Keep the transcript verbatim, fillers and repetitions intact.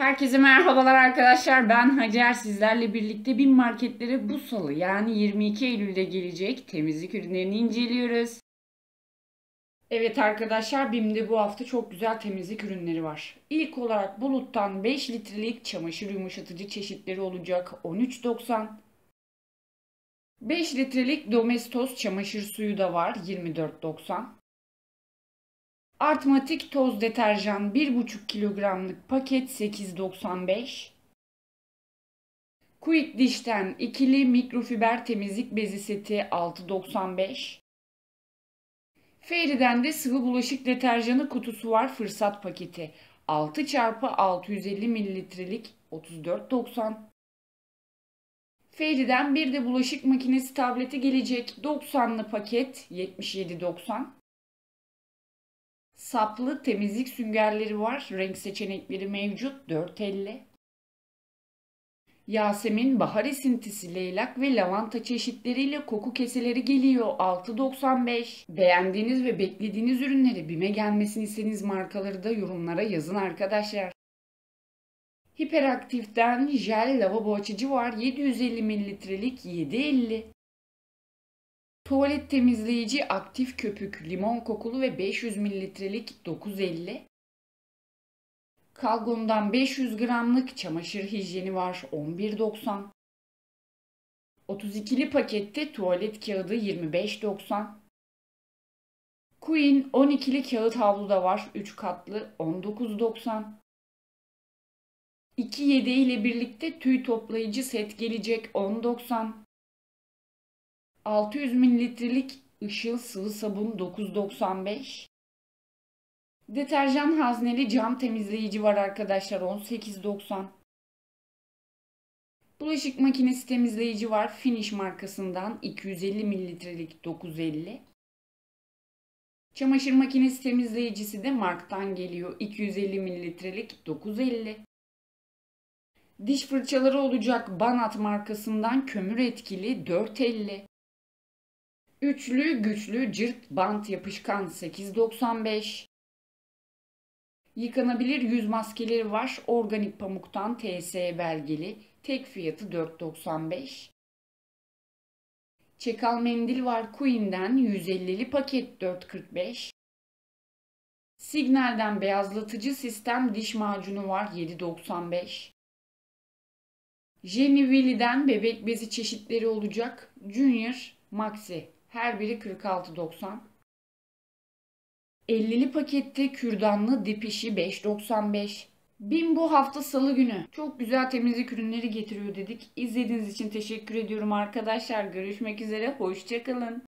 Herkese merhabalar arkadaşlar. Ben Hacer. Sizlerle birlikte BİM marketlere bu salı yani yirmi iki Eylül'de gelecek temizlik ürünlerini inceliyoruz. Evet arkadaşlar, BİM'de bu hafta çok güzel temizlik ürünleri var. İlk olarak Bulut'tan beş litrelik çamaşır yumuşatıcı çeşitleri olacak on üç doksan. beş litrelik Domestos çamaşır suyu da var yirmi dört doksan. Artmatik toz deterjan bir buçuk kilogramlık paket sekiz doksan beş. Quick Dish'ten ikili mikrofiber temizlik bezi seti altı doksan beş. Fairy'den de sıvı bulaşık deterjanı kutusu var, fırsat paketi. altı çarpı altı yüz elli mililitrelik otuz dört doksan. Fairy'den bir de bulaşık makinesi tableti gelecek, doksanlı paket yetmiş yedi doksan. Saplı temizlik süngerleri var, renk seçenekleri mevcut, dört elli. Yasemin bahar esintisi leylak ve lavanta çeşitleriyle koku keseleri geliyor altı doksan beş. Beğendiğiniz ve beklediğiniz ürünleri BİM'e gelmesini istediğiniz markaları da yorumlara yazın arkadaşlar. Hiperaktif'ten jel lavabo açıcı var yedi yüz elli mililitrelik yedi elli. Tuvalet temizleyici aktif köpük limon kokulu ve beş yüz mililitrelik dokuz elli. Calgon'dan beş yüz gramlık çamaşır hijyeni var on bir doksan. otuz ikili pakette tuvalet kağıdı yirmi beş doksan. Queen on ikili kağıt havlu da var üç katlı on dokuz doksan. iki yedeği ile birlikte tüy toplayıcı set gelecek on doksan. altı yüz mililitrelik Işıl sıvı sabun dokuz doksan beş. Deterjan hazneli cam temizleyici var arkadaşlar on sekiz doksan. Bulaşık makinesi temizleyici var Finish markasından iki yüz elli mililitrelik dokuz elli. Çamaşır makinesi temizleyicisi de Mark'tan geliyor iki yüz elli mililitrelik dokuz elli. Diş fırçaları olacak Banat markasından kömür etkili dört elli. Üçlü güçlü cırt bant yapışkan sekiz doksan beş. Yıkanabilir yüz maskeleri var organik pamuktan T S E belgeli, tek fiyatı dört doksan beş. Çekal mendil var Queen'den yüz ellili paket dört kırk beş. Signal'den beyazlatıcı sistem diş macunu var yedi doksan beş. Jenny Willy'den bebek bezi çeşitleri olacak Junior, Maxi, her biri kırk altı doksan. ellili pakette kürdanlı dip işi beş doksan beş. BİM bu hafta salı günü çok güzel temizlik ürünleri getiriyor dedik. İzlediğiniz için teşekkür ediyorum arkadaşlar. Görüşmek üzere, hoşça kalın.